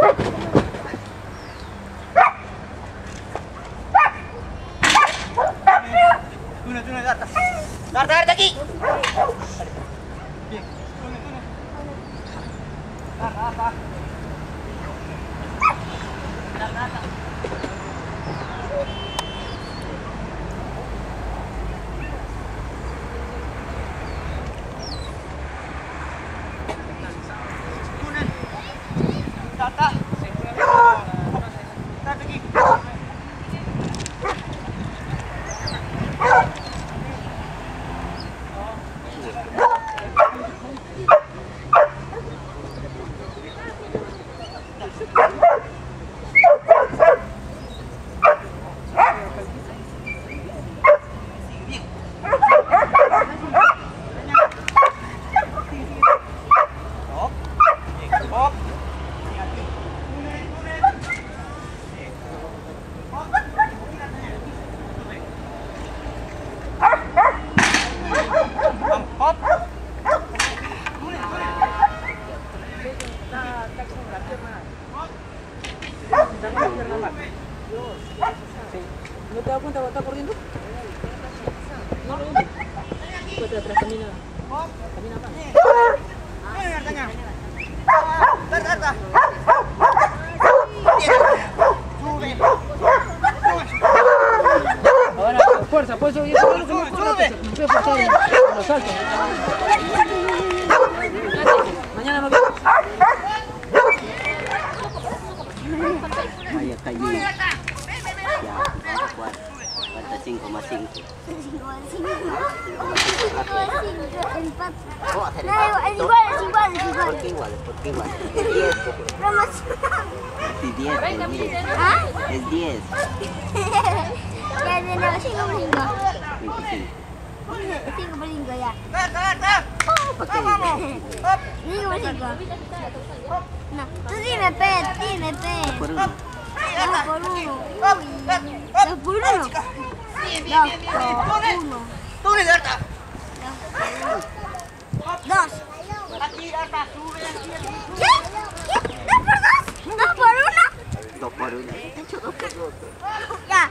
Dar aquí. Bien. ¿No te das cuenta cuando está corriendo? No, no. Cuesta atrás, camina. Camina acá. Ahora, fuerza, puedes subir. Sube. No puedes forzar los saltos. Mañana no quiero. Ahí está allí. Ya, falta 5 más 5. 5 más 5. Empate. Es igual. ¿Por qué igual? Es 10. Sí, 10. ¿Ah? Es 10. Ya tenemos 5 por 5. 25. 5 por 5 ya. ¿Para qué? 5 por 5. No, tú dime P. Por uno. 2 por 1. 2 por 1. 2 por 1. Tú le das. 2. Aquí, hasta sube. ¿Qué? ¿2 por 2? 2 por 1. He hecho 2 por 2. Ya.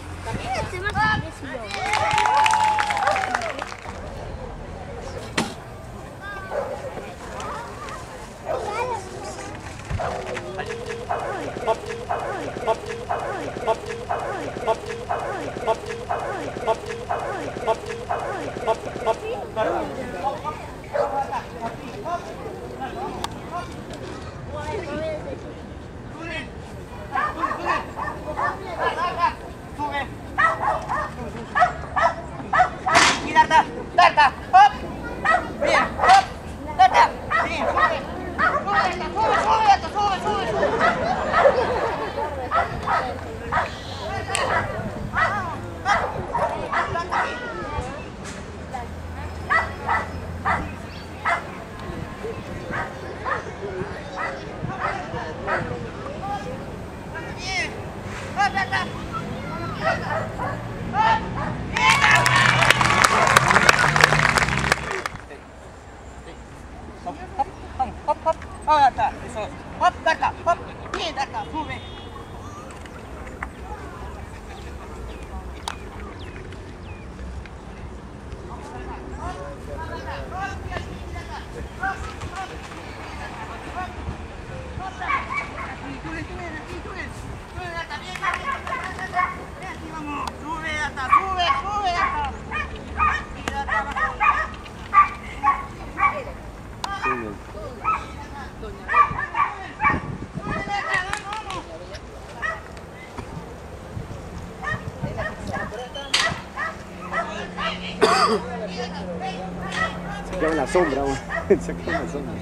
Se queda en la sombra, se queda en la sombra.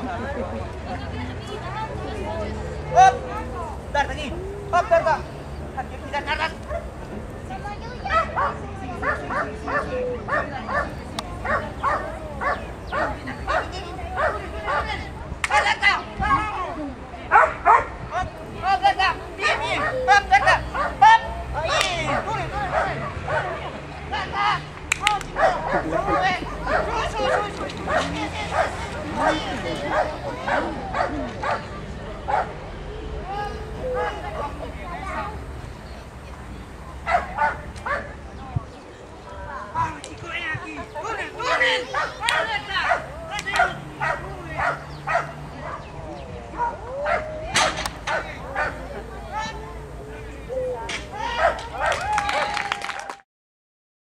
Dar aquí. Hop, dar. Dar.